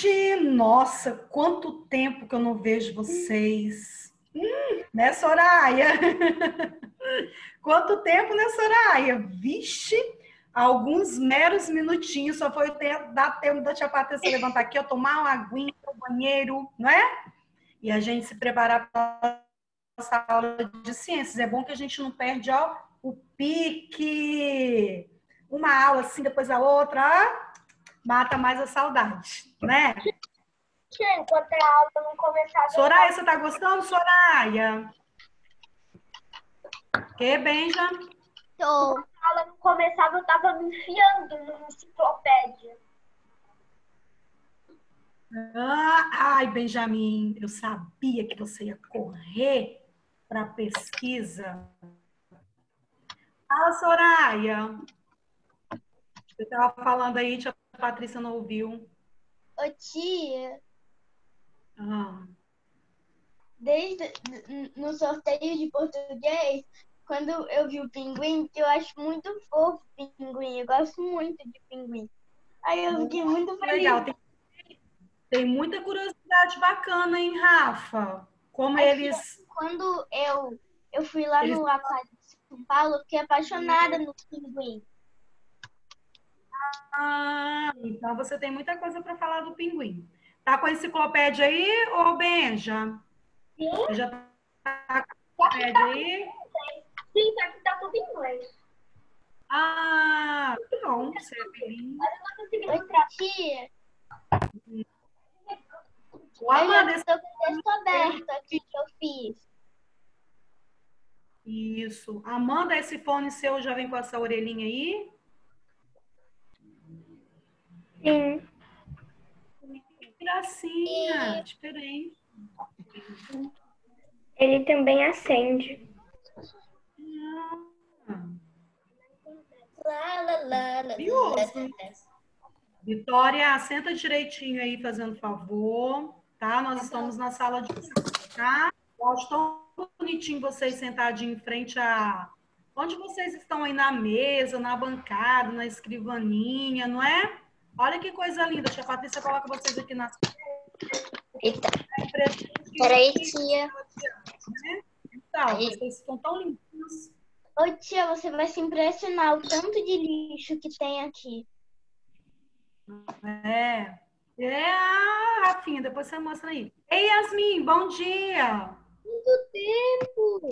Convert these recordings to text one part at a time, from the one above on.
Gente, nossa, quanto tempo que eu não vejo vocês. Né, Soraya? Quanto tempo, né, Soraya? Vixe, alguns meros minutinhos, só foi dar tempo da tia Patrícia levantar aqui, eu tomar uma aguinha no banheiro, não é? E a gente se preparar para a nossa aula de ciências. É bom que a gente não perde, ó, o pique. Uma aula assim, depois a outra, ó, mata mais a saudade, né? Enquanto a aula não começava... Soraya, você tá gostando, Soraya? Que, Benja? Tô. Quando a aula não começava, eu tava me enfiando numa enciclopédia. Ai, Benjamin, eu sabia que você ia correr para pesquisa. Fala, Soraya. Você estava falando aí, tia Patrícia não ouviu. Ô, tia, Ah. desde no sorteio de português, quando eu vi o pinguim, que eu acho muito fofo o pinguim, eu gosto muito de pinguim. Aí eu fiquei muito feliz. Legal, tem muita curiosidade bacana, hein, Rafa? Como Aí, eles... quando eu fui lá no aquário de São Paulo, eu fiquei apaixonada no pinguim. Ah, então você tem muita coisa para falar do pinguim. Tá com a enciclopédia aí, ô Benja? Sim. Você já tá com a enciclopédia aí? Sim, só que tá tudo em inglês. Ah, que bom, você é bilíngue. Mas eu não consegui mostrar. Tia, Amanda, eu já tô com o texto aberto aqui que eu fiz. isso. Amanda, esse fone seu já vem com essa orelhinha aí? Sim. Que gracinha, diferente. Ele também acende. Ah, Lá, lá, lá, lá, curioso. Vitória, senta direitinho aí, fazendo favor, tá? Nós estamos na sala de aula, tá? Eu acho tão bonitinho vocês sentadinhos em frente a... Onde vocês estão aí na mesa, na bancada, na escrivaninha, não é? Olha que coisa linda. Tia Patrícia coloca vocês aqui na... Eita. É Peraí, tia. né? Então, vocês estão tão limpinhos. Ô, tia, você vai se impressionar o tanto de lixo que tem aqui. É. Rafinha, depois você mostra aí. Ei, Yasmin, bom dia. Muito tempo.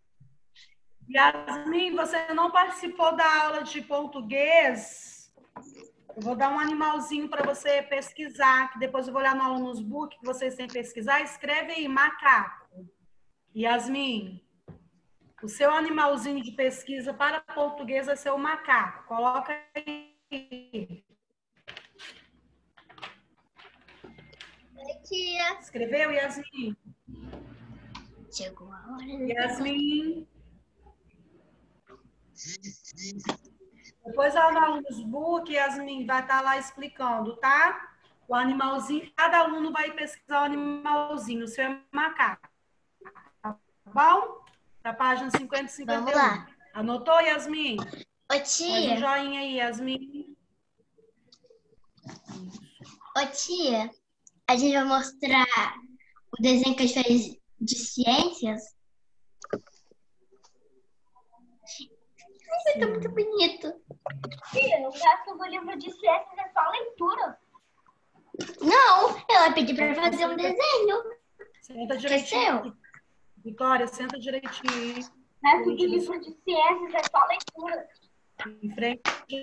Yasmin, você não participou da aula de português? Eu vou dar um animalzinho para você pesquisar, que depois eu vou olhar no Alunos Book que vocês têm que pesquisar. Escreve aí, macaco. Yasmin, o seu animalzinho de pesquisa para português vai ser o macaco. Coloca aí. Tia. Escreveu, Yasmin? Chegou a hora. Yasmin. Depois no Alunos Book, Yasmin vai estar lá explicando, tá? O animalzinho, cada aluno vai pesquisar o animalzinho. O seu é macaco. Tá bom? Da página 50 e 51. Vamos lá. Anotou, Yasmin? Ô, tia. Faz um joinha aí, Yasmin. Ô, tia, a gente vai mostrar o desenho que a gente fez de ciências. Ai, tá muito bonito. Tia, no caso do livro de ciências é só leitura. Não, ela pediu pra fazer um desenho. Senta direitinho. Seu? Vitória, senta direitinho. Mas o livro de ciências é só leitura. Em frente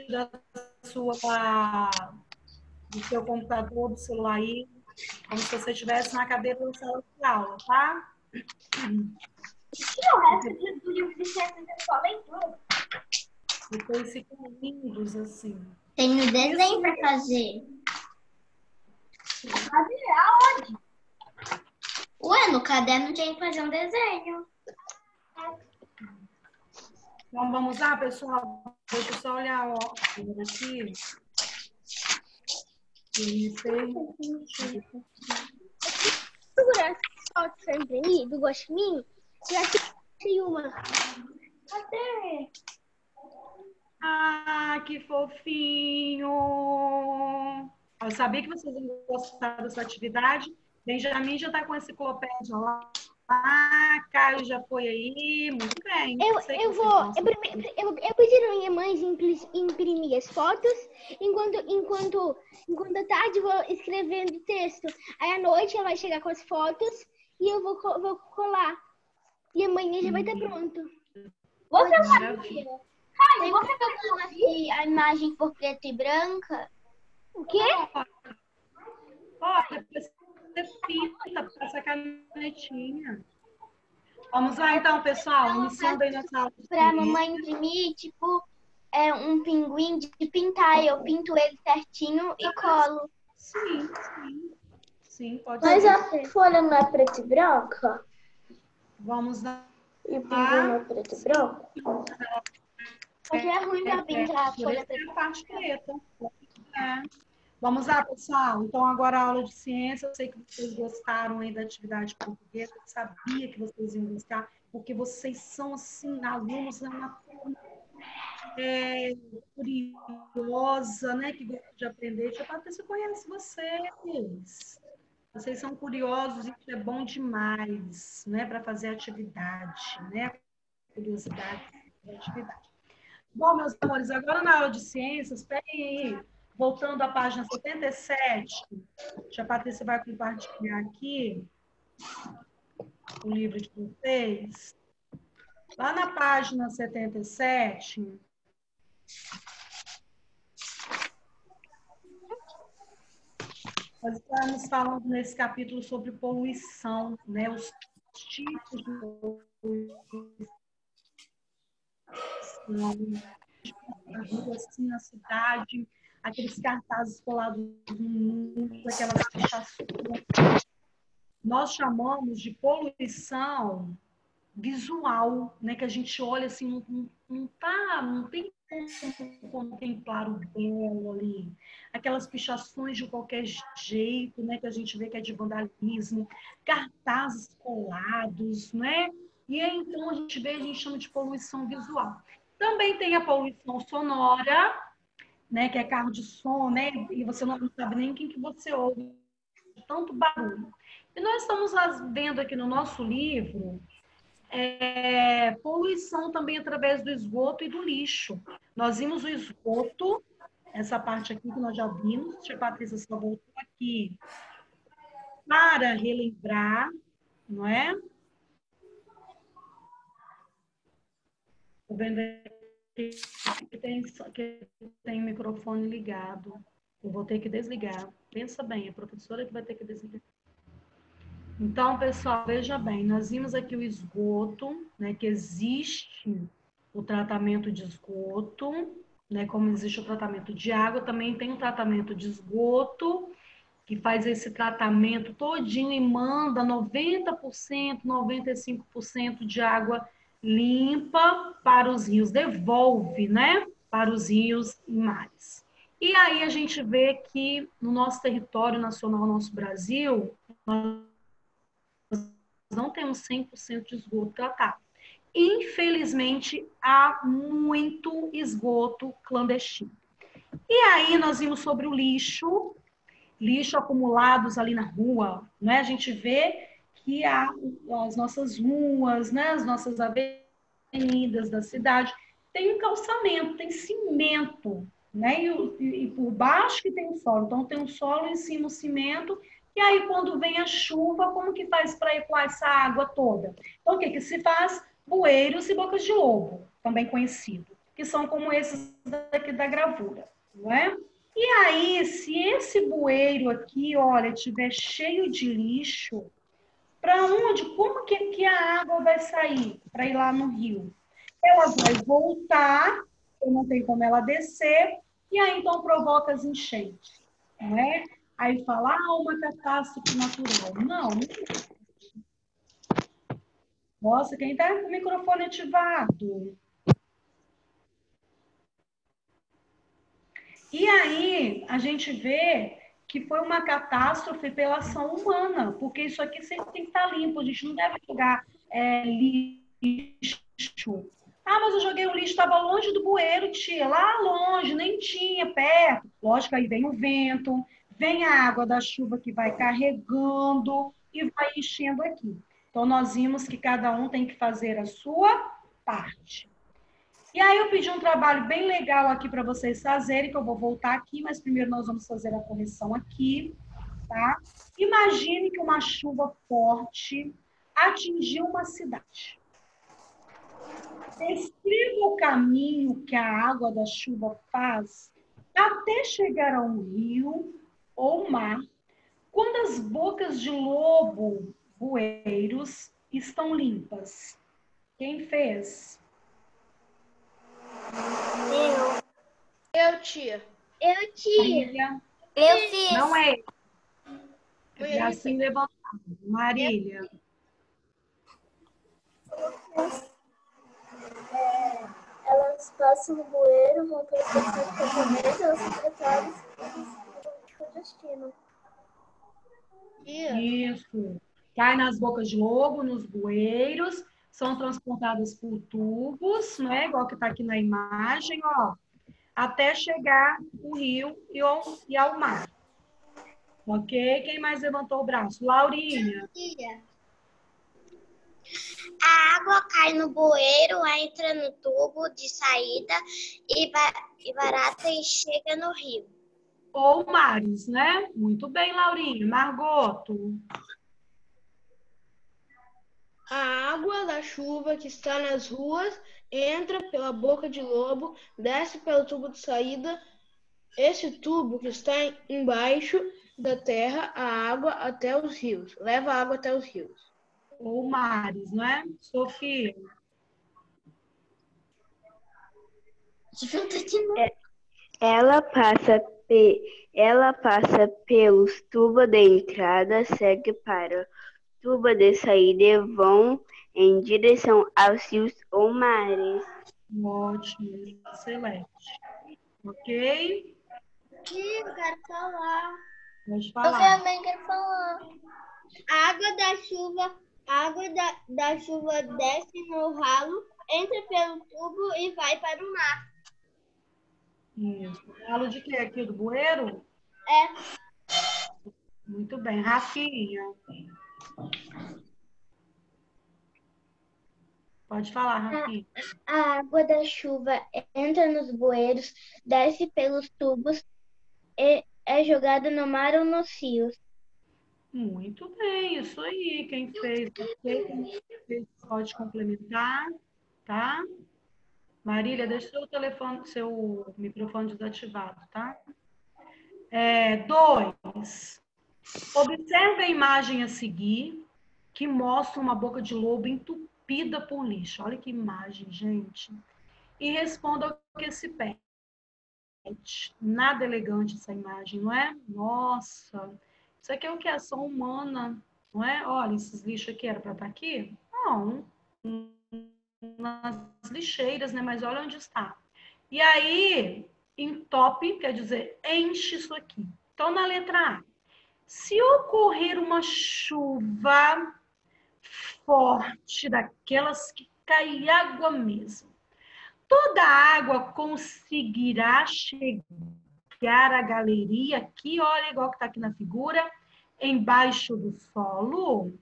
do seu computador, do celular aí, como se você estivesse na cadeira da sala de aula, tá? Tia, o resto do livro de ciências é só leitura. Depois ficam lindos, assim. Tem um desenho para fazer. Fazer aonde? Ué, no caderno tinha que fazer um desenho. Então, vamos lá, pessoal? Deixa eu só olhar ó, aqui. Segura essa foto sempre aí, do Guaxinim. Já tem uma. Cadê? Ah, que fofinho! Eu sabia que vocês iam gostar dessa atividade. Benjamin já está com a enciclopédia lá. Ah, Caio já foi aí. Muito bem. Eu pedi a minha mãe imprimir as fotos, enquanto à tarde eu vou escrevendo texto. Aí à noite ela vai chegar com as fotos e eu vou colar. E amanhã já vai estar pronto. Você sabia? Caio, você pegou a imagem por preto e branca? O quê? Olha, você pinta, passa a canetinha. Vamos lá então, pessoal. Iniciando aí nossa aula. Pra mamãe imprimir, tipo, um pinguim de pintar. Eu pinto ele certinho e colo. Sim, sim. Sim, pode Mas ser. a folha não é preta e branca? Vamos lá. E o pinguim não é preto e branco? Porque é ruim pra pintar a folha Por essa é preta. a parte preta. É. Vamos lá, pessoal. Então, agora a aula de ciência. Eu sei que vocês gostaram aí da atividade portuguesa. Eu sabia que vocês iam gostar, porque vocês são, assim, alunos, uma turma curiosa, né? Que gosta de aprender. Tia Patrícia conhece vocês. Vocês são curiosos, isso é bom demais, né? Para fazer atividade, né? Curiosidade da atividade. Bom, meus amores, agora na aula de ciências, peguem aí, voltando à página 77, a Patrícia vai compartilhar aqui o livro de vocês. Lá na página 77, nós estamos falando nesse capítulo sobre poluição, né? Os tipos de poluição, na rua, assim, na cidade, aqueles cartazes colados no mundo, aquelas pichações. Nós chamamos de poluição visual, né? Que a gente olha assim, não tem como contemplar o belo ali. Aquelas pichações de qualquer jeito, né? Que a gente vê que é de vandalismo, cartazes colados, né? E aí, então, a gente chama de poluição visual. Também tem a poluição sonora, né? Que é carro de som, né? E você não sabe nem quem que você ouve, tanto barulho. E nós estamos vendo aqui no nosso livro poluição também através do esgoto e do lixo. Nós vimos o esgoto, essa parte aqui que nós já vimos, a Patrícia só voltou aqui para relembrar, não é? Estou vendo que tem o microfone ligado. Eu vou ter que desligar. Pensa bem, a professora que vai ter que desligar. Então, pessoal, veja bem, nós vimos aqui o esgoto, né, que existe o tratamento de esgoto, né, como existe o tratamento de água, também tem o tratamento de esgoto, que faz esse tratamento todinho e manda 90%, 95% de água limpa para os rios, devolve, né, para os rios e mares. E aí a gente vê que no nosso território nacional, nosso Brasil, nós não temos 100% de esgoto tratado. Infelizmente, há muito esgoto clandestino. E aí nós vimos sobre o lixo acumulados ali na rua, né? A gente vê que há as nossas ruas, né? As nossas avenidas da cidade, tem um calçamento, tem cimento, né? E por baixo que tem o solo. Então, tem o solo, em cima o cimento, e aí, quando vem a chuva, como que faz para ecoar essa água toda? Então, o que se faz? Bueiros e bocas de lobo, também conhecido, que são como esses daqui da gravura, não é? E aí, se esse bueiro aqui, olha, estiver cheio de lixo, para onde? Como que a água vai sair para ir lá no rio? Ela vai voltar, não tem como ela descer, e aí então provoca as enchentes, não é? Aí fala, uma catástrofe natural. Não. Nossa, quem está com o microfone ativado? E aí a gente vê que foi uma catástrofe pela ação humana, porque isso aqui sempre tem que estar limpo, a gente não deve jogar lixo. Ah, mas eu joguei o lixo, estava longe do bueiro, tia, lá longe, nem tinha, perto. Lógico, aí vem o vento, Vem a água da chuva que vai carregando e vai enchendo aqui. Então, nós vimos que cada um tem que fazer a sua parte. E aí, eu pedi um trabalho bem legal aqui para vocês fazerem, que eu vou voltar aqui, mas primeiro nós vamos fazer a correção aqui, tá? Imagine que uma chuva forte atingiu uma cidade. Descreva o caminho que a água da chuva faz até chegar a um rio ou mar, quando as bocas de lobo, bueiros, estão limpas. Quem fez? Eu, tia. Eu, tia. Marília? Eu fiz. Não é. Foi É ele assim levantado. Marília. Elas passam no bueiro, vão para a estação de caminhonete, elas se preparam e vão para o destino. Tia. Isso. Cai nas bocas de lobo, nos bueiros, são transportadas por tubos, né? Igual que está aqui na imagem, ó, até chegar o rio e ao mar. Ok? Quem mais levantou o braço? Laurinha. Tia. A água cai no bueiro, entra no tubo de saída e barata e chega no rio. Ou mares, né? Muito bem, Laurinha. Margoto. A água da chuva que está nas ruas entra pela boca de lobo, desce pelo tubo de saída. Esse tubo que está embaixo da terra, a água até os rios. Leva a água até os rios. Ou mares, não é? Sofia. Ela passa pelos tubos de entrada, segue para tubo de saída e vão em direção aos rios ou mares. Ótimo, excelente. Ok? Tia, eu quero falar. Pode falar. também quero falar. A água da chuva desce no ralo, entra pelo tubo e vai para o mar. Isso. Falo de quê aqui? Do bueiro? É. Muito bem. Rafinha. Pode falar, Rafinha. A água da chuva entra nos bueiros, desce pelos tubos e é jogada no mar ou nos rios. Muito bem, isso aí. Quem fez, quem fez pode complementar, tá? Marília, deixa seu microfone desativado, tá? 2. Observe a imagem a seguir, que mostra uma boca de lobo entupida por lixo. Olha que imagem, gente. E responda ao que se pede. Nada elegante essa imagem, não é? Nossa, isso aqui é o que? Ação humana, não é? Olha, esses lixos aqui era para estar aqui? Não, nas lixeiras, né? Mas olha onde está. E aí, entope, quer dizer, enche isso aqui. Então, na letra A, se ocorrer uma chuva forte, daquelas que cai água mesmo, toda a água conseguirá chegar à galeria aqui, olha, igual que está aqui na figura, embaixo do solo?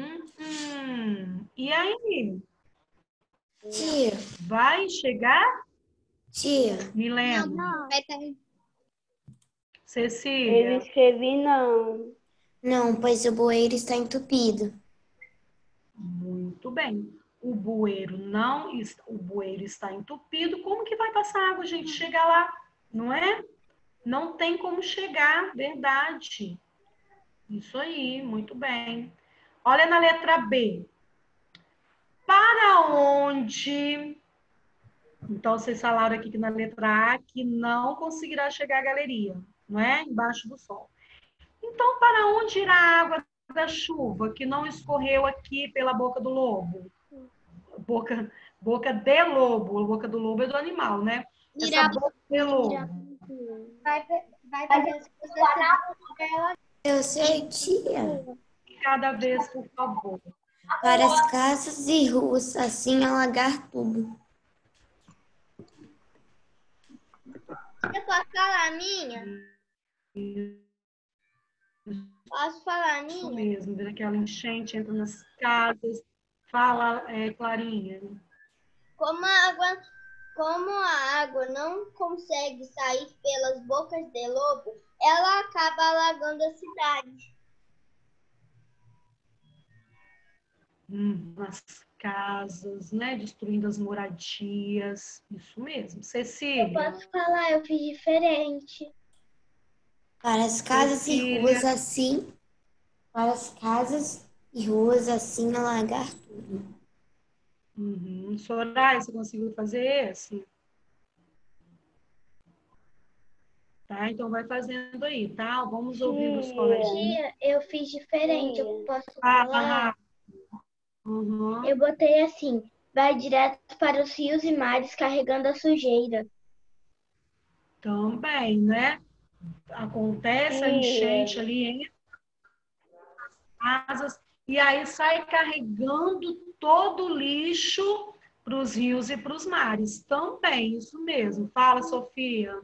E aí? Tia, Vai chegar? tia. Milena? Vai estar Eu Cecília? escrevi não. Não, pois o bueiro está entupido. Muito bem. O bueiro está entupido. Como que vai passar água, gente? Chegar lá, não é? Não tem como chegar, verdade. Isso aí, muito bem. Olha na letra B. Para onde? Então, vocês falaram aqui que na letra A que não conseguirá chegar à galeria, não é? Embaixo do sol. Então, para onde irá a água da chuva que não escorreu aqui pela boca do lobo? Boca de lobo. A boca do lobo é do animal, né? Essa boca de lobo. Vai para as coisas. Eu sei, tia. Cada vez, por favor. Para as casas e ruas, assim alagar tudo. Eu posso falar a minha? Posso falar, Isso Ninha? mesmo, vira aquela enchente, entra nas casas. Fala, Clarinha. Como a água, como a água não consegue sair pelas bocas de lobo, ela acaba alagando a cidade. Nas casas, né? Destruindo as moradias. Isso mesmo. Eu Cecília. posso falar, eu fiz diferente. Para as casas e Cecília. ruas assim, para as casas e ruas assim alagar tudo. Soraya, você conseguiu fazer esse? Tá? Então vai fazendo aí, tá? Vamos ouvir os coleguinhas. Tia, eu fiz diferente, eu posso Fala, falar? Rafa. Uhum. Eu botei assim, vai direto para os rios e mares carregando a sujeira. Também, né? Acontece a enchente ali em casas e aí sai carregando todo o lixo para os rios e para os mares. Também, isso mesmo. Fala, Sofia.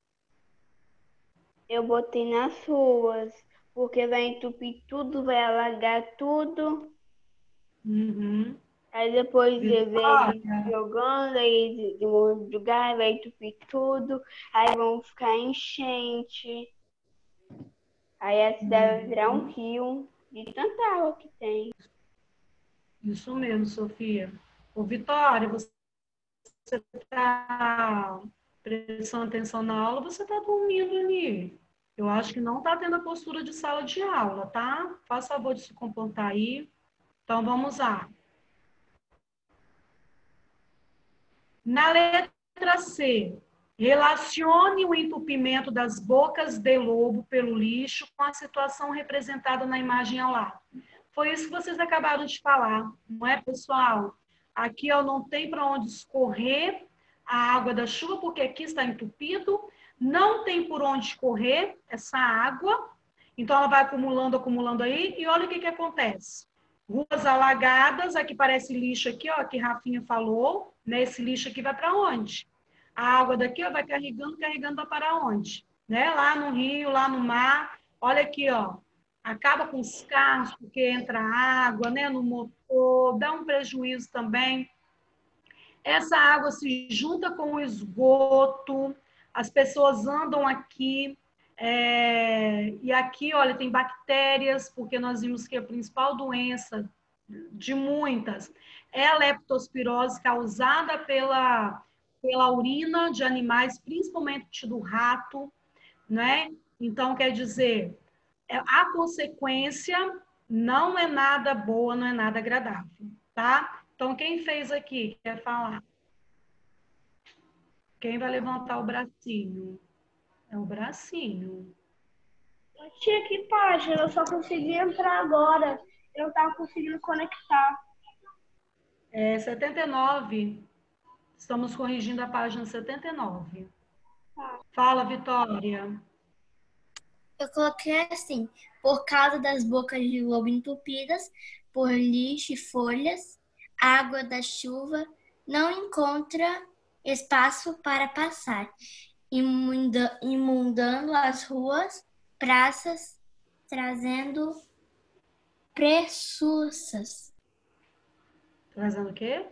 Eu botei nas ruas, porque vai entupir tudo, vai alagar tudo. Uhum. Aí depois Vitória. vem jogando, aí de um monte de lugar, vai entupir tudo. Aí vão ficar enchente. Aí a cidade vai virar um rio de tanta água que tem. Isso mesmo, Sofia. Ô, Vitória, você está prestando atenção na aula, você está dormindo ali. Eu acho que não está tendo a postura de sala de aula, tá? Faz favor de se comportar aí. Então, vamos lá. Na letra C, relacione o entupimento das bocas de lobo pelo lixo com a situação representada na imagem ao lado. Foi isso que vocês acabaram de falar, não é, pessoal? Aqui ó, não tem para onde escorrer a água da chuva, porque aqui está entupido, não tem por onde escorrer essa água, então ela vai acumulando, acumulando aí, e olha o que acontece. Ruas alagadas, aqui parece lixo aqui, ó, que Rafinha falou, né? Esse lixo aqui vai para onde? A água daqui, ó, vai carregando, carregando vai para onde? Né? Lá no rio, lá no mar. Olha aqui, ó. Acaba com os carros, porque entra água, né, no motor, dá um prejuízo também. Essa água se junta com o esgoto, as pessoas andam aqui, e aqui, olha, tem bactérias, porque nós vimos que a principal doença de muitas é a leptospirose causada pela urina de animais, principalmente do rato, né? Então, quer dizer, a consequência não é nada boa, não é nada agradável, tá? Então, quem fez aqui? Quer falar? Quem vai levantar o bracinho? É o bracinho. Tia, que página? Eu só consegui entrar agora. Eu não estava conseguindo conectar. 79. Estamos corrigindo a página 79. Fala, Vitória. Eu coloquei assim, por causa das bocas de lobo entupidas, por lixo e folhas, a água da chuva não encontra espaço para passar, imundando as ruas, praças, trazendo prejuízos. Trazendo o quê?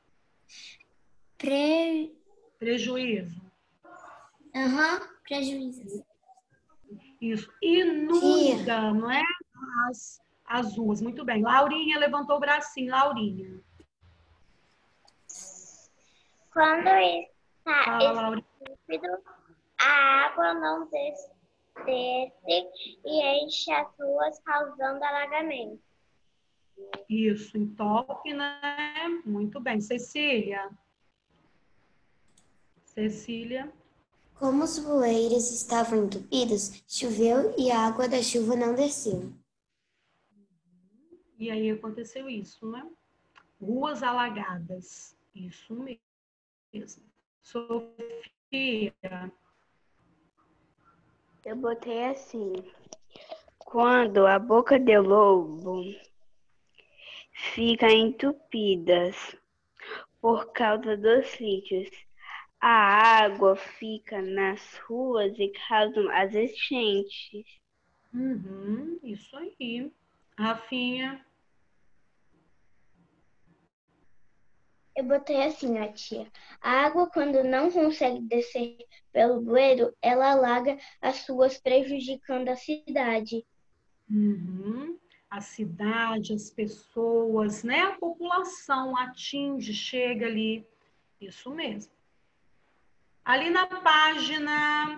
Prejuízo. Prejuízos. Isso. Inunda, não é? As ruas. Muito bem. Laurinha levantou o bracinho. Laurinha. Quando está Fala, Laurinha. estúpido, a água não desce e enche as ruas, causando alagamento. Isso, entope, né? Muito bem. Cecília. Cecília. Como os bueiros estavam entupidos, choveu e a água da chuva não desceu. E aí aconteceu isso, né? Ruas alagadas. Isso mesmo. Sofia. Eu botei assim. Quando a boca de lobo fica entupida por causa dos lixos, a água fica nas ruas e causa as enchentes. Isso aí. Rafinha. Eu botei assim, ó, tia. A água, quando não consegue descer pelo bueiro, ela alaga as ruas, prejudicando a cidade. A cidade, as pessoas, né? A população atinge, chega ali. Isso mesmo. Ali na página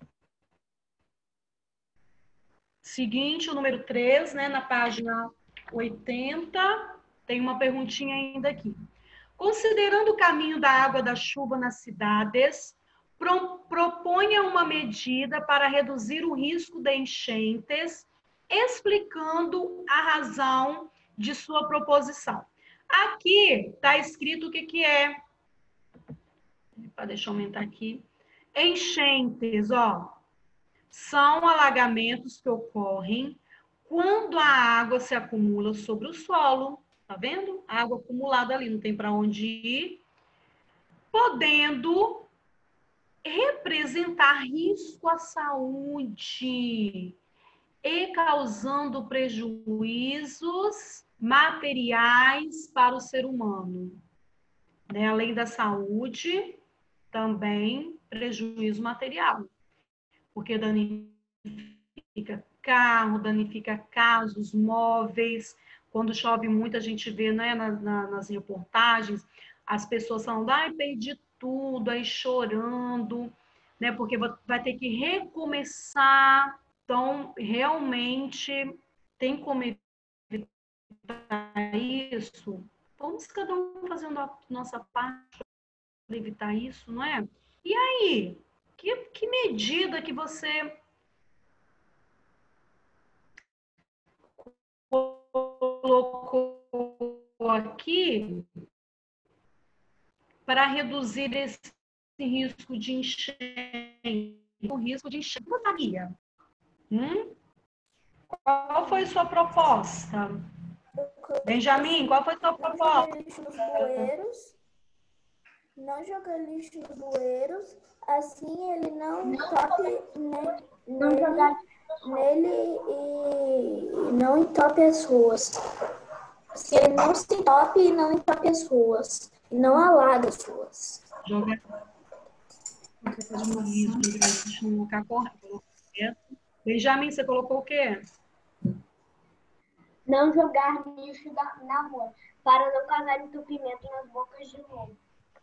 seguinte, o número 3, né? Na página 80, tem uma perguntinha ainda aqui. Considerando o caminho da água da chuva nas cidades, proponha uma medida para reduzir o risco de enchentes, explicando a razão de sua proposição. Aqui está escrito o que é. Deixa eu aumentar aqui. Enchentes, ó, são alagamentos que ocorrem quando a água se acumula sobre o solo. Tá vendo? Água acumulada ali, não tem para onde ir. Podendo representar risco à saúde e causando prejuízos materiais para o ser humano. Né? Além da saúde, também prejuízo material. Porque danifica carro, danifica casas, móveis. Quando chove muito, a gente vê, né, nas reportagens, as pessoas falando, ai, perdi tudo, aí chorando, né, porque vai ter que recomeçar. Então, realmente, tem como evitar isso? Vamos cada um fazendo a nossa parte para evitar isso, não é? E aí, que medida que você colocou aqui para reduzir esse risco de enchente? O risco de enchente, Maria. Qual foi sua proposta? Benjamin, qual foi sua proposta? Não jogar lixo nos bueiros, assim ele não tope nele e não entope as ruas. Se ele não se entope e não entope as ruas, e não alaga as ruas. Jogar no lugar correto. Benjamin, você colocou o quê? Não jogar lixo na rua, para não causar entupimento nas bocas de lobo.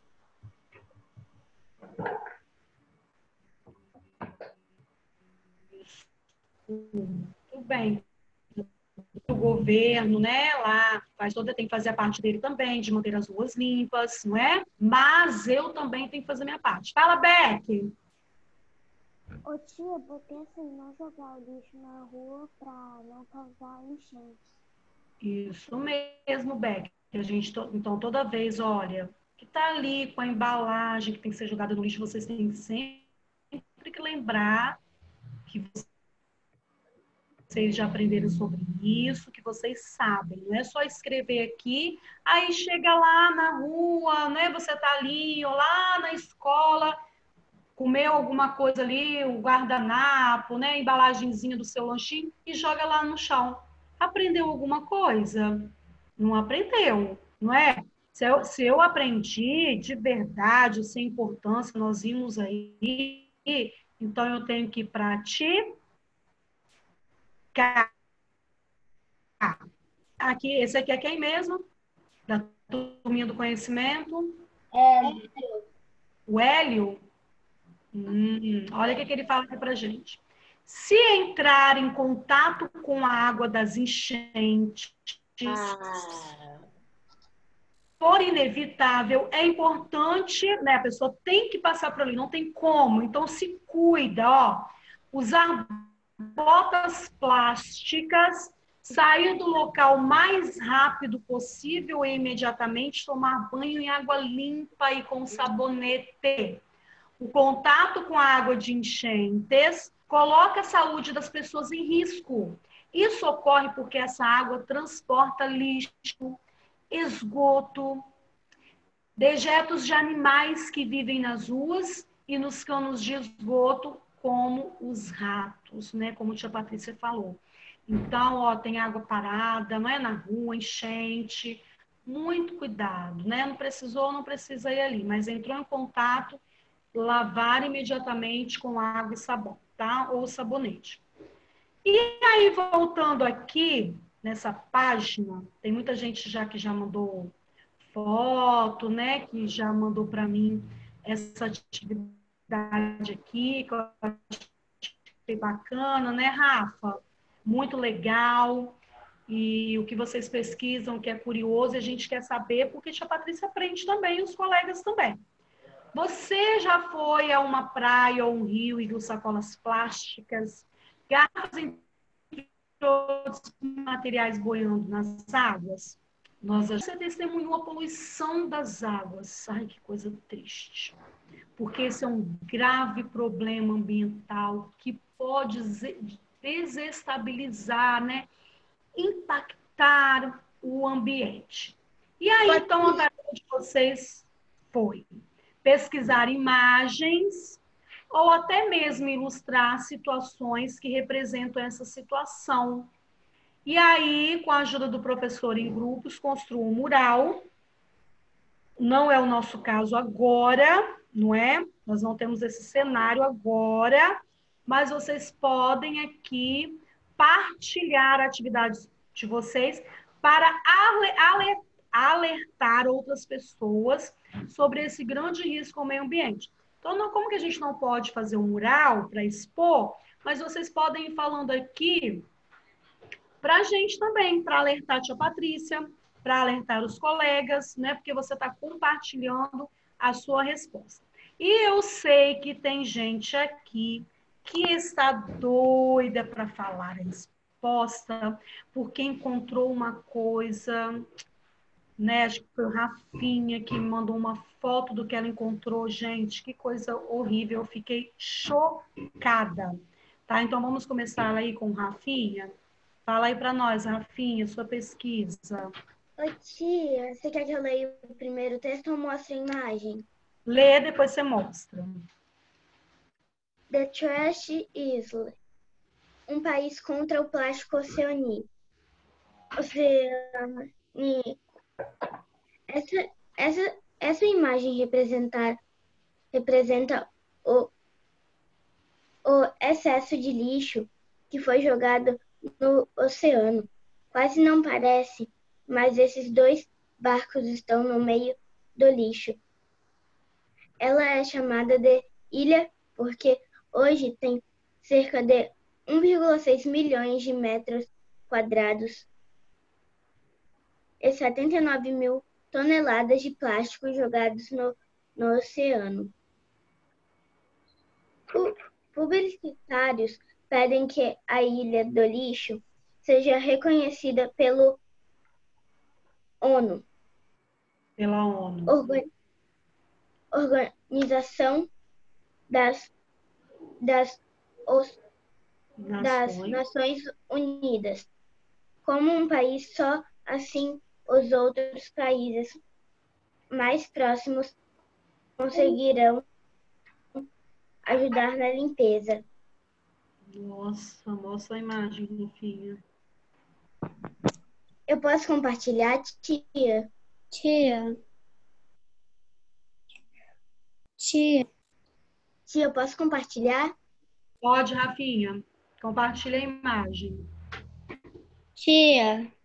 Tudo bem. O governo, né, lá tem que fazer a parte dele também, de manter as ruas limpas, não é? Mas eu também tenho que fazer a minha parte. Fala, Beck! Ô tia, botei assim, não jogar o lixo na rua para não causar enchente. Isso mesmo, Beck. Então, toda vez, olha, que tá ali com a embalagem que tem que ser jogada no lixo, vocês têm sempre que lembrar que vocês já aprenderam sobre isso, que vocês sabem. Não é só escrever aqui, aí chega lá na rua, né? Você tá ali, ou lá na escola, comeu alguma coisa ali, o guardanapo, né? A embalagenzinha do seu lanchinho e joga lá no chão. Aprendeu alguma coisa? Não aprendeu, não é? Se eu aprendi de verdade, sem importância, nós vimos aí, então eu tenho que praticar. Aqui, esse aqui é quem mesmo? Da turminha do conhecimento? O Hélio? Olha o que ele fala aqui pra gente. Se entrar em contato com a água das enchentes, for inevitável, é importante, né? A pessoa tem que passar por ali, não tem como. Então, se cuida, ó. Usar botas plásticas, sair do local mais rápido possível e imediatamente tomar banho em água limpa e com sabonete. O contato com a água de enchentes coloca a saúde das pessoas em risco. Isso ocorre porque essa água transporta lixo, esgoto, dejetos de animais que vivem nas ruas e nos canos de esgoto, como os ratos, né? Como a tia Patrícia falou. Então, ó, tem água parada, não é na rua, enchente, muito cuidado, né? Não precisou, não precisa ir ali, mas entrou em contato, lavar imediatamente com água e sabão, tá? Ou sabonete. E aí, voltando aqui, nessa página, tem muita gente já que já mandou foto, né? Que já mandou para mim essa atividade aqui, que eu achei bacana, né, Rafa? Muito legal. E o que vocês pesquisam, que é curioso, a gente quer saber, porque a tia Patrícia aprende também, e os colegas também. Você já foi a uma praia ou um rio e viu sacolas plásticas, garrafas entre outros materiais boiando nas águas? Você testemunhou a poluição das águas. Ai, que coisa triste. Porque esse é um grave problema ambiental que pode desestabilizar, né? Impactar o ambiente. E aí, então, a tarefa de vocês foi pesquisar imagens ou até mesmo ilustrar situações que representam essa situação. E aí, com a ajuda do professor em grupos, construa um mural. Não é o nosso caso agora, não é? Nós não temos esse cenário agora, mas vocês podem aqui partilhar atividades de vocês para alertar outras pessoas sobre esse grande risco ao meio ambiente. Então, como que a gente não pode fazer um mural para expor, mas vocês podem ir falando aqui para a gente também, para alertar a tia Patrícia, para alertar os colegas, né? Porque você está compartilhando a sua resposta. E eu sei que tem gente aqui que está doida para falar a resposta, porque encontrou uma coisa, né? Acho que foi o Rafinha que me mandou uma foto do que ela encontrou. Gente, que coisa horrível, eu fiquei chocada. Tá? Então, vamos começar aí com o Rafinha. Fala aí para nós, Rafinha, sua pesquisa. Oi, tia. Você quer que eu leia o primeiro texto ou mostre a imagem? Lê, depois você mostra. The Trash Isle. Um país contra o plástico oceânico. Essa imagem representa o excesso de lixo que foi jogado no oceano. Quase não parece, mas esses dois barcos estão no meio do lixo. Ela é chamada de ilha porque hoje tem cerca de 1,6 milhões de metros quadrados e 79 mil toneladas de plástico jogados no oceano. Publicitários pedem que a Ilha do Lixo seja reconhecida pela ONU. Pela ONU. Organização das Nações Unidas. Como um país só, assim os outros países mais próximos conseguirão ajudar na limpeza. Nossa, mostra a imagem, Rafinha. Eu posso compartilhar, tia? Tia, eu posso compartilhar? Pode, Rafinha. Compartilha a imagem. tia,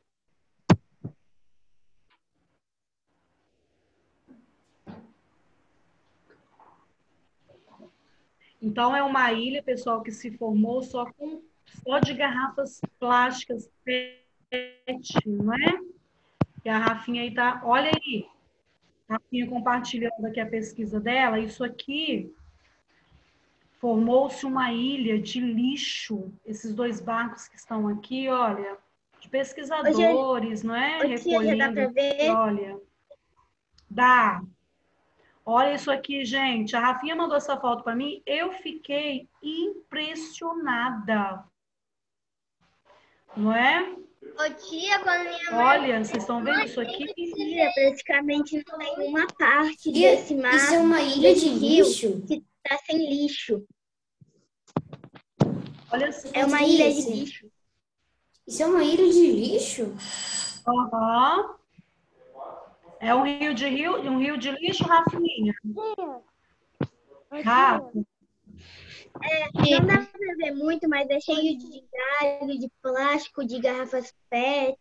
Então, é uma ilha, pessoal, que se formou só de garrafas plásticas PET, não é? E a Rafinha aí tá... Olha aí. A Rafinha compartilhando aqui a pesquisa dela. Isso aqui formou-se uma ilha de lixo. Esses dois barcos que estão aqui, olha, de pesquisadores, não é? Recolhendo. Dá pra ver? Olha, dá. Olha isso aqui, gente. A Rafinha mandou essa foto para mim. Eu fiquei impressionada. Não é? Ô, tia, quando minha mãe... Olha, vocês estão vendo isso aqui? Tia, praticamente não tem uma parte desse mar. Isso é uma ilha de lixo? Que tá sem lixo. Olha só. É uma ilha de lixo. Isso é uma ilha de lixo? Aham. É um rio de lixo, Rafinha? Rafa. Não dá pra ver muito, mas é cheio de galho, de plástico, de garrafas PET.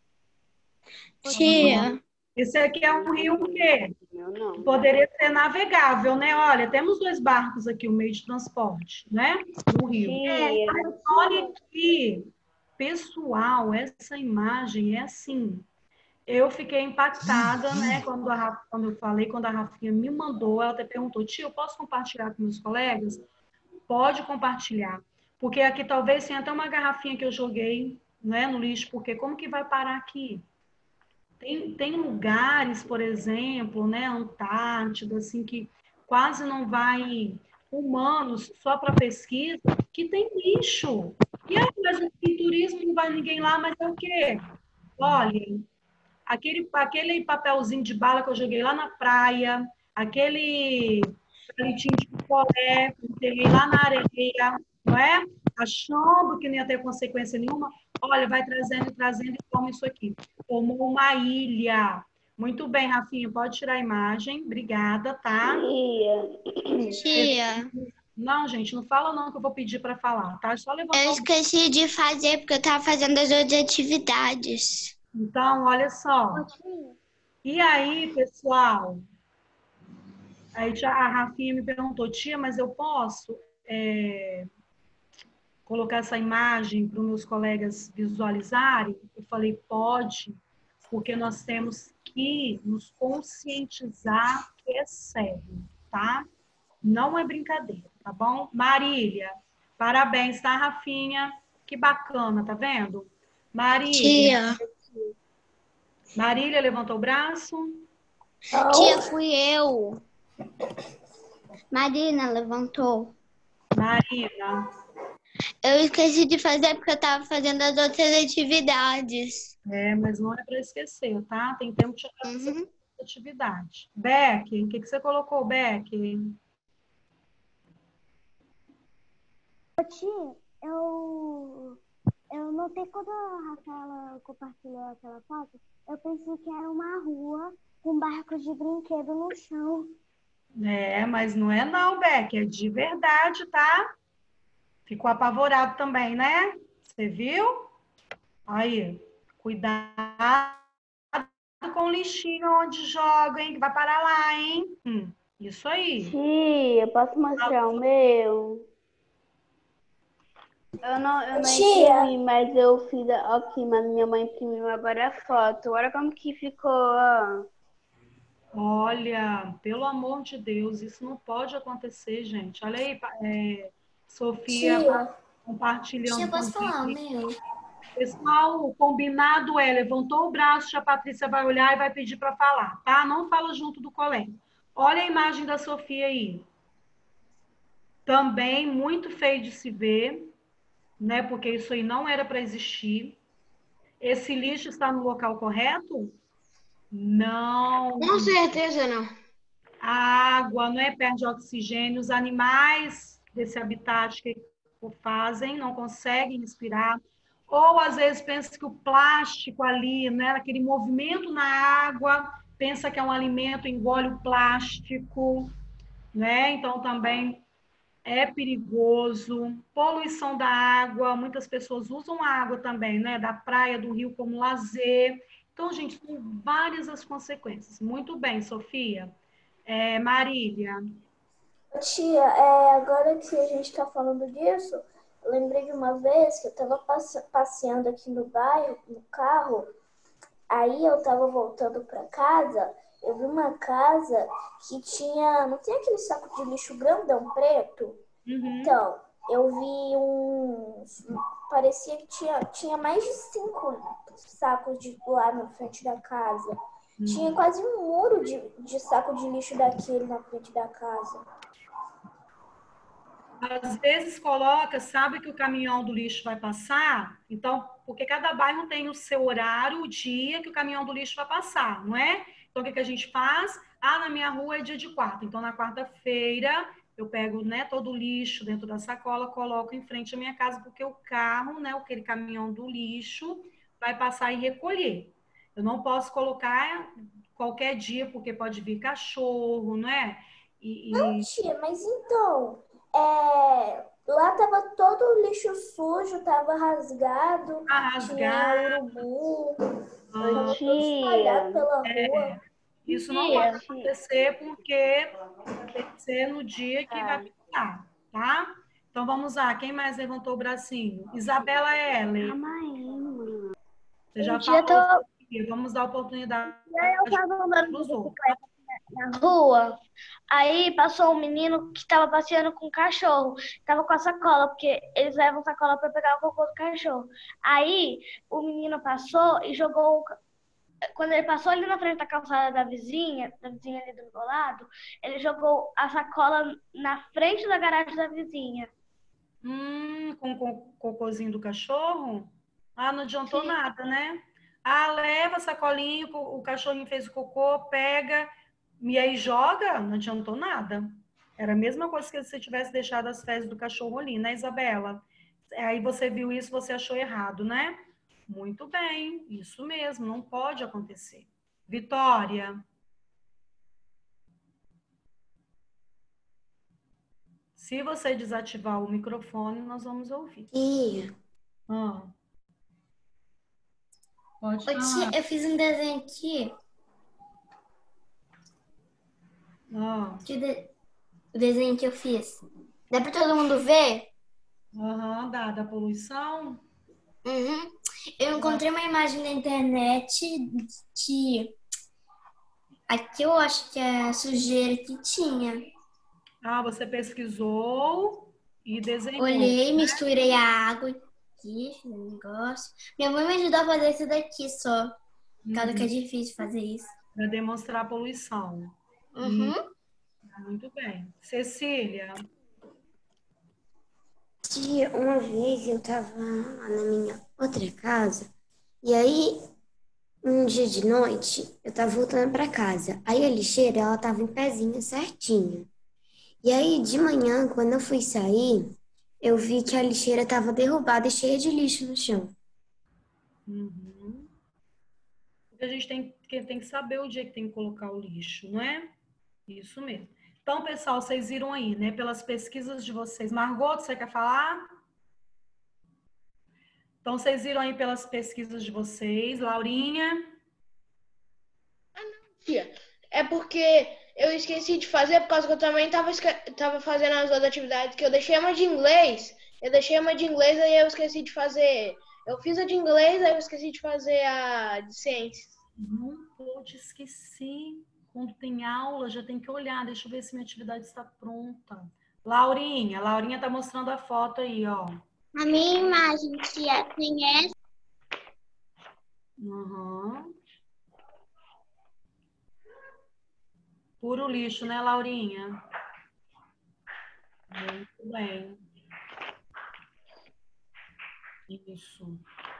Tia, Esse aqui é um rio o quê? Não. Poderia ser navegável, né? Olha, temos 2 barcos aqui, o meio de transporte, né? No rio. Tia, Olha aqui, pessoal, essa imagem é assim. Eu fiquei impactada, né? Quando a Rafinha me mandou, ela até perguntou, tia, eu posso compartilhar com meus colegas? Pode compartilhar. Porque aqui talvez tenha até uma garrafinha que eu joguei, né, no lixo, porque como que vai parar aqui? Tem lugares, por exemplo, né, Antártida, assim, que quase não vai humanos só para pesquisa, que tem lixo. E aí, mas em turismo não vai ninguém lá, mas é o quê? Olha, aquele papelzinho de bala que eu joguei lá na praia, aquele palitinho de picolé que eu enterrei lá na areia, não é? Achando que não ia ter consequência nenhuma. Olha, vai trazendo e toma isso aqui. Como uma ilha. Muito bem, Rafinha, pode tirar a imagem. Obrigada, tá? tia, Não, gente, não fala não que eu vou pedir para falar, tá? Só levantar eu o... esqueci de fazer porque eu tava fazendo as outras atividades. Então, olha só. E aí, pessoal? Aí a Rafinha me perguntou, tia, mas eu posso colocar essa imagem para os meus colegas visualizarem? Eu falei, pode, porque nós temos que nos conscientizar que é sério, tá? Não é brincadeira, tá bom? Marília, parabéns, tá, Rafinha? Que bacana, tá vendo? Marília. Tia, Marília levantou o braço. tia, fui eu. Marina levantou. Marina. Eu esqueci de fazer porque eu tava fazendo as outras atividades. Mas não é para esquecer, tá? Tem tempo de fazer atividade. Beck, o que você colocou, Beck? Tia, eu notei quando a Rafaela compartilhou aquela foto, eu pensei que era uma rua com barcos de brinquedo no chão. Mas não é não, Beck, é de verdade, tá? Ficou apavorado também, né? Você viu? Aí, cuidado com o lixinho onde joga, hein? Que vai parar lá, hein? Isso aí. tia, posso mostrar o meu? Eu não Tia. imprimi, mas eu fiz aqui, mas minha mãe imprimiu agora a foto. Olha como que ficou, ó. Olha, pelo amor de Deus, isso não pode acontecer, gente. Olha aí, Sofia Tia. compartilhando. Tia, posso falar o meu? Pessoal, o combinado levantou o braço, a Patrícia vai olhar e vai pedir para falar, tá? Não fala junto do colega. Olha a imagem da Sofia aí. Também muito feio de se ver, né? Porque isso aí não era para existir. Esse lixo está no local correto? Não. Com certeza não. A água não perde oxigênio, os animais desse habitat que fazem não conseguem respirar. Ou às vezes pensa que o plástico ali, né, aquele movimento na água, pensa que é um alimento, engole o plástico, né? Então também é perigoso. Poluição da água, muitas pessoas usam a água também, né, da praia, do rio como lazer. Então, gente, são várias as consequências. Muito bem, Sofia. Marília. Tia, agora que a gente está falando disso, eu lembrei de uma vez que eu estava passeando aqui no bairro, no carro, aí eu estava voltando para casa, eu vi uma casa que tinha, não tem aquele saco de lixo grandão preto? Então, eu vi parecia que tinha mais de 5 sacos lá na frente da casa. Tinha quase um muro de saco de lixo daquele na frente da casa. Às vezes sabe que o caminhão do lixo vai passar, então, porque cada bairro tem o seu horário, o dia que o caminhão do lixo vai passar, não é? Então, o que a gente faz? Na minha rua é dia de quarta, então na quarta-feira eu pego, né, todo o lixo dentro da sacola, coloco em frente à minha casa, porque o carro, né, aquele caminhão do lixo, vai passar e recolher. Eu não posso colocar qualquer dia, porque pode vir cachorro, né? Não, tia, mas então, lá tava todo o lixo sujo, tava rasgado, tinha rasgar. urubu, Ah, tava todo espalhado pela rua. isso não pode acontecer porque tem que ser no dia que vai pintar, tá? Então vamos lá, quem mais levantou o bracinho? Isabela Ellen. Calma aí, mano. Você já falou. Vamos dar oportunidade. Eu tava andando de bicicleta na rua, aí passou um menino que estava passeando com o cachorro, tava com a sacola, porque eles levam sacola para pegar o cocô do cachorro. Aí o menino passou e jogou. Quando ele passou ali na frente da calçada da vizinha ali do meu lado, ele jogou a sacola na frente da garagem da vizinha. Com o cocôzinho do cachorro? Ah, não adiantou Sim. nada, né? Ah, leva a sacolinha, o cachorrinho fez o cocô, pega, e aí joga, não adiantou nada. Era a mesma coisa que se você tivesse deixado as fezes do cachorro ali, né, Isabela? Aí você viu isso, você achou errado, né? Muito bem, isso mesmo, não pode acontecer. Vitória. Se você desativar o microfone, nós vamos ouvir. Tia, Pode Ô, tia, eu fiz um desenho aqui. O desenho que eu fiz. Dá pra todo mundo ver? Da poluição. Uhum. Eu encontrei uma imagem na internet que aqui eu acho que é a sujeira que tinha. Ah, você pesquisou e desenhou. Olhei, misturei a água aqui, fiz um negócio. Minha mãe me ajudou a fazer isso daqui só. Por causa que é difícil fazer isso. Para demonstrar a poluição. Uhum. Muito bem. Cecília. tia, uma vez eu tava lá na minha outra casa, e aí, um dia de noite, eu tava voltando pra casa. Aí a lixeira, ela tava em pezinho certinho. E aí, de manhã, quando eu fui sair, eu vi que a lixeira tava derrubada e cheia de lixo no chão. Porque a gente tem que saber o dia que tem que colocar o lixo, não é? Isso mesmo. Então, pessoal, vocês viram aí, né? Pelas pesquisas de vocês. Margot, você quer falar? Então, vocês viram aí pelas pesquisas de vocês. Laurinha? Tia, é porque eu esqueci de fazer, por causa que eu também tava fazendo as outras atividades, que eu deixei uma de inglês. Aí eu esqueci de fazer. Eu fiz a de inglês, aí eu esqueci de fazer a de ciências. Não pode esquecer. Quando tem aula, já tem que olhar. Deixa eu ver se minha atividade está pronta. Laurinha. Laurinha tá mostrando a foto aí, ó. A minha imagem, tia, tem essa. Puro lixo, né, Laurinha? Muito bem. Isso.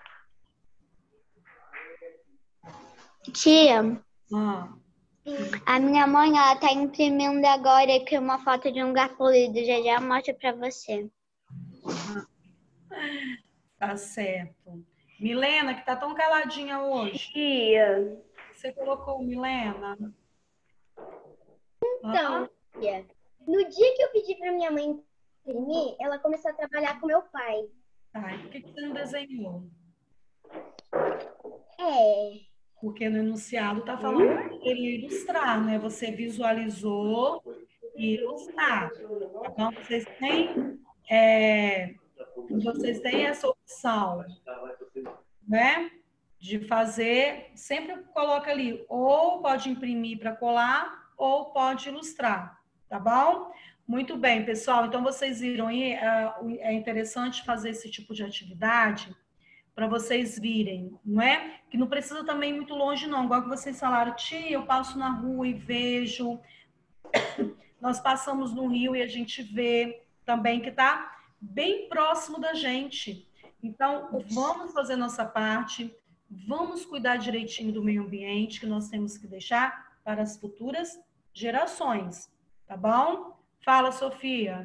Tia, a minha mãe, ela tá imprimindo agora aqui uma foto de um lugar poluído. Já já mostro pra você. Tá certo. Milena, que tá tão caladinha hoje. Tia. Você colocou, Milena? Então, tia, no dia que eu pedi pra minha mãe imprimir, ela começou a trabalhar com meu pai. Tá, e por que você não desenhou? Porque no enunciado tá falando que ele ilustrar, né? Você visualizou e ilustrar. Então, vocês têm essa opção, né? De fazer, sempre coloca ali, ou pode imprimir para colar, ou pode ilustrar, tá bom? Muito bem, pessoal. Então, vocês viram aí, é interessante fazer esse tipo de atividade para vocês virem, não é? Que não precisa também ir muito longe, não. Igual que vocês falaram, tia, eu passo na rua e vejo. Nós passamos no rio e a gente vê também que está bem próximo da gente. Então, vamos fazer nossa parte, vamos cuidar direitinho do meio ambiente, que nós temos que deixar para as futuras gerações, tá bom? Fala, Sofia.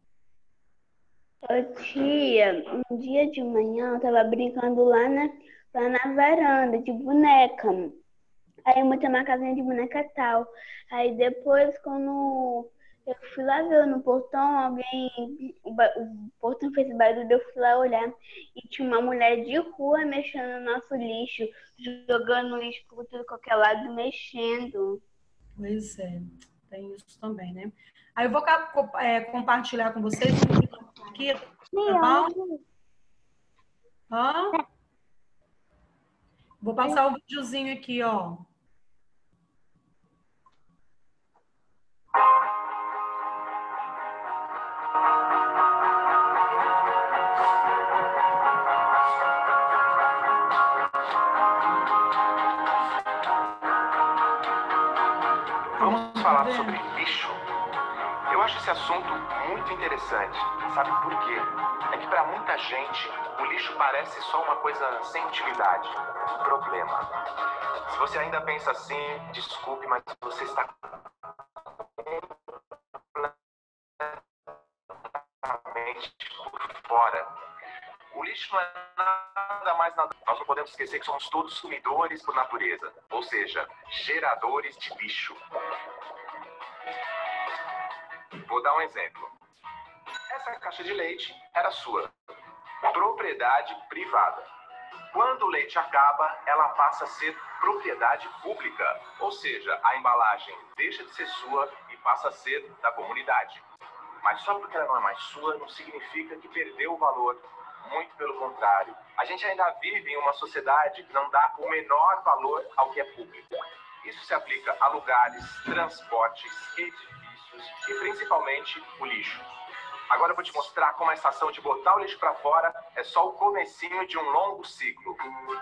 Ô, tia, um dia de manhã eu tava brincando lá na varanda de boneca. Aí eu montei uma casinha de boneca e tal. Aí depois, quando eu fui lá ver no portão, o portão fez barulho, eu fui lá olhar e tinha uma mulher de rua mexendo no nosso lixo, jogando lixo por tudo qualquer lado, mexendo. Pois é, tem isso também, né? Aí eu vou compartilhar com vocês um aqui, tá bom? Hã? Vou passar o videozinho aqui, ó. Vamos falar sobre lixo? Eu acho esse assunto muito interessante. Sabe por quê? É que para muita gente, o lixo parece só uma coisa sem utilidade, um problema. Se você ainda pensa assim, desculpe, mas você está completamente por fora. O lixo não é nada mais nada. Nós não podemos esquecer que somos todos sumidores por natureza, ou seja, geradores de lixo. Vou dar um exemplo. Essa caixa de leite era sua, propriedade privada. Quando o leite acaba, ela passa a ser propriedade pública, ou seja, a embalagem deixa de ser sua e passa a ser da comunidade. Mas só porque ela não é mais sua, não significa que perdeu o valor. Muito pelo contrário. A gente ainda vive em uma sociedade que não dá o menor valor ao que é público. Isso se aplica a lugares, transportes, edifícios e principalmente o lixo. Agora eu vou te mostrar como essa ação de botar o lixo para fora é só o comecinho de um longo ciclo.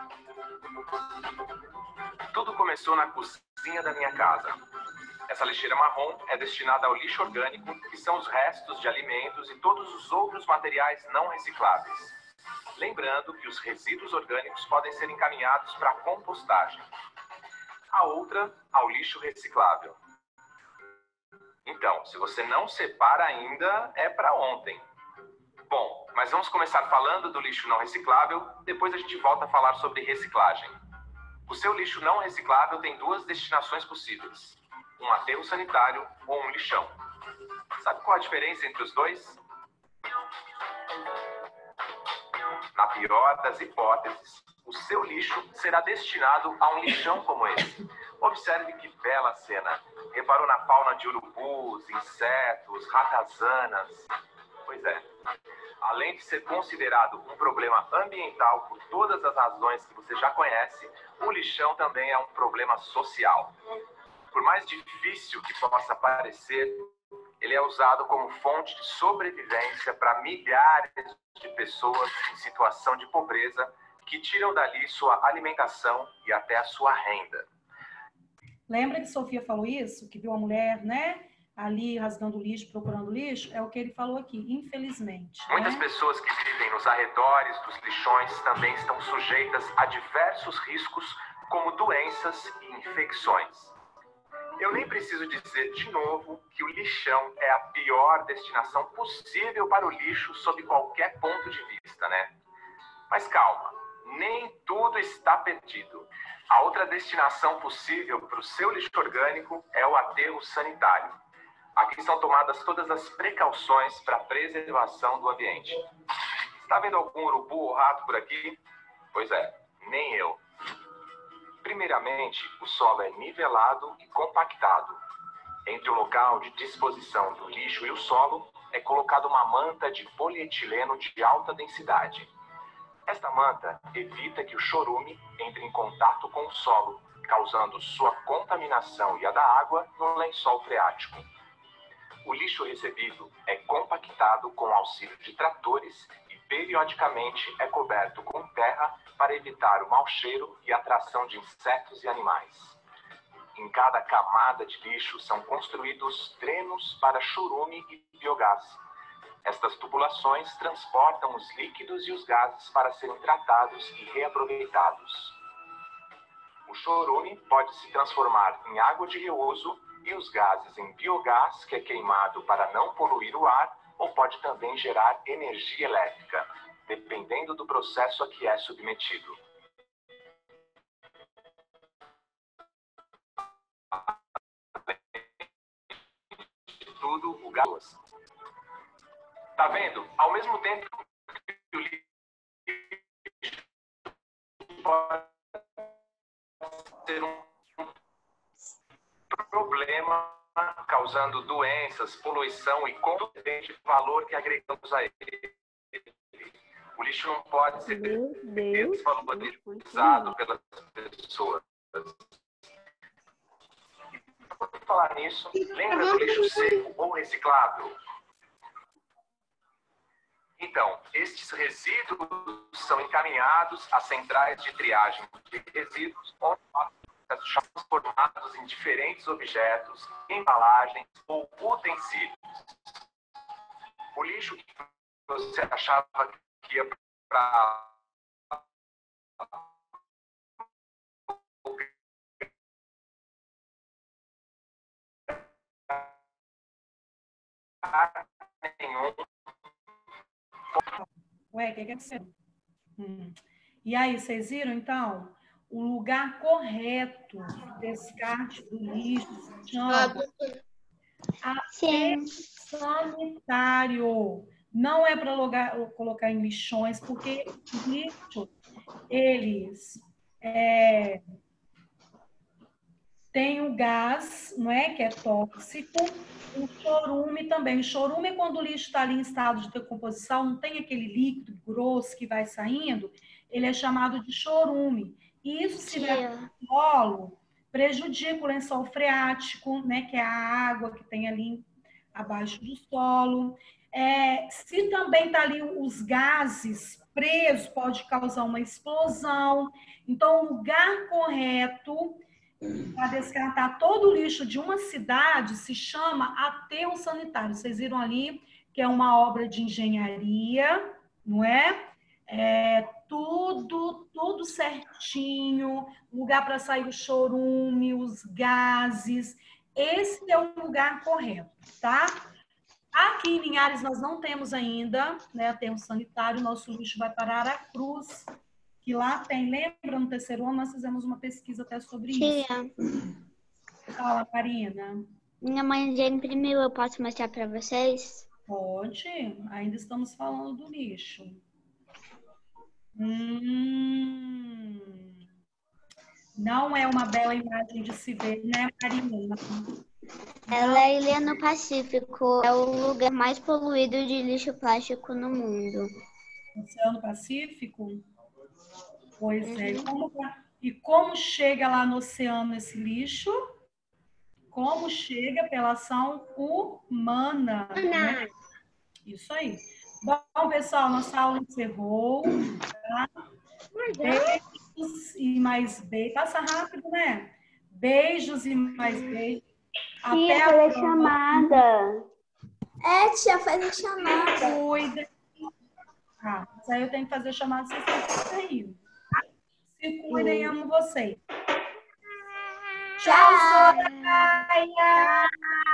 Tudo começou na cozinha da minha casa. Essa lixeira marrom é destinada ao lixo orgânico, que são os restos de alimentos e todos os outros materiais não recicláveis. Lembrando que os resíduos orgânicos podem ser encaminhados para compostagem. A outra, ao lixo reciclável. Então, se você não separa ainda, é para ontem. Bom, mas vamos começar falando do lixo não reciclável, depois a gente volta a falar sobre reciclagem. O seu lixo não reciclável tem duas destinações possíveis: um aterro sanitário ou um lixão. Sabe qual a diferença entre os dois? Na pior das hipóteses, o seu lixo será destinado a um lixão como esse. Observe que bela cena. Reparou na fauna de urubus, insetos, ratazanas? Pois é. Além de ser considerado um problema ambiental por todas as razões que você já conhece, o lixão também é um problema social. Por mais difícil que possa parecer, ele é usado como fonte de sobrevivência para milhares de pessoas em situação de pobreza que tiram dali sua alimentação e até a sua renda. Lembra que Sofia falou isso? Que viu a mulher, né? Ali rasgando lixo, procurando lixo? É o que ele falou aqui, infelizmente. Muitas pessoas que vivem nos arredores dos lixões também estão sujeitas a diversos riscos, como doenças e infecções. Eu nem preciso dizer de novo que o lixão é a pior destinação possível para o lixo sob qualquer ponto de vista, né? Mas calma, nem tudo está perdido. A outra destinação possível para o seu lixo orgânico é o aterro sanitário. Aqui são tomadas todas as precauções para a preservação do ambiente. Está vendo algum urubu ou rato por aqui? Pois é, nem eu. Primeiramente, o solo é nivelado e compactado. Entre o local de disposição do lixo e o solo, é colocada uma manta de polietileno de alta densidade. Esta manta evita que o chorume entre em contato com o solo, causando sua contaminação e a da água no lençol freático. O lixo recebido é compactado com o auxílio de tratores e periodicamente é coberto com terra para evitar o mau cheiro e a atração de insetos e animais. Em cada camada de lixo são construídos drenos para chorume e biogás. Estas tubulações transportam os líquidos e os gases para serem tratados e reaproveitados. O chorume pode se transformar em água de reuso e os gases em biogás, que é queimado para não poluir o ar, ou pode também gerar energia elétrica, dependendo do processo a que é submetido. De tudo, o gás. Tá vendo? Ao mesmo tempo que o lixo pode ser um problema, causando doenças, poluição e condizente valor que agregamos a ele. O lixo não pode ser desvalorizado pelas pessoas. Por falar nisso, lembra do lixo seco ou reciclável? Então, estes resíduos são encaminhados às centrais de triagem de resíduos, onde são transformados em diferentes objetos, embalagens ou utensílios. O lixo que você achava que ia para nenhum. Ué, o que aconteceu? E aí, vocês viram, então? O lugar correto do descarte do lixo se chama aterro sanitário. Não é para colocar em lixões, porque os lixos, eles têm o gás, não é? Que é tóxico. O chorume também. O chorume é quando o lixo está ali em estado de decomposição, não tem aquele líquido grosso que vai saindo, ele é chamado de chorume. E isso, se vai para o solo, prejudica o lençol freático, né? Que é a água que tem ali abaixo do solo. Se também está ali os gases presos, pode causar uma explosão. Então, o lugar correto para descartar todo o lixo de uma cidade se chama aterro sanitário. Vocês viram ali que é uma obra de engenharia, não é? Tudo certinho, lugar para sair o chorume, os gases. Esse é o lugar correto, tá? Aqui em Linhares nós não temos ainda, né, aterro sanitário, nosso lixo vai para Aracruz, que lá tem, lembra, no terceiro ano nós fizemos uma pesquisa até sobre isso. Fala, Karina. Minha mãe já imprimiu, eu posso mostrar para vocês? Pode, ainda estamos falando do lixo. Não é uma bela imagem de se ver, né, Karina? Ela é Ilha no Pacífico, é o lugar mais poluído de lixo plástico no mundo. Oceano Pacífico? Pois é. E como chega lá no oceano esse lixo? Como chega pela ação humana? Né? Isso aí. Bom, pessoal, nossa aula encerrou. Tá? Beijos e mais beijos. Passa rápido, né? Beijos e mais beijos. Tia, fazer chamada. Tia, faz a chamada. Cuida. Mas aí eu tenho que fazer chamada, vocês têm que sair. Se cuidem, amo vocês. Tchau, Soraya.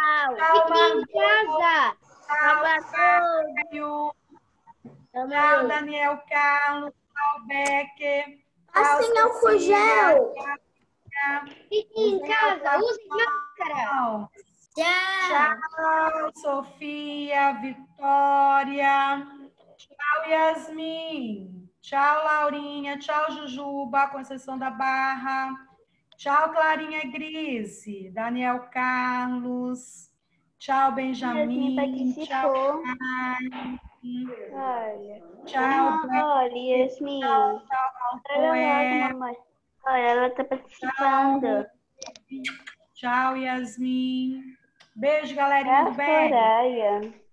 Tchau, Tchau, Daniel Carlos. Tchau, Becker. Assim álcool gel. Fique em casa, use máscara. Tchau, Sofia, Vitória. Tchau, Yasmin. Tchau, Laurinha. Tchau, Jujuba, Conceição da Barra. Tchau, Clarinha Grise. Daniel Carlos. Tchau, Benjamin. Tchau, Caio. Tchau, Olha, Yasmin. Olha, ela tá participando. Tchau, Yasmin. Beijo, galerinha do bem.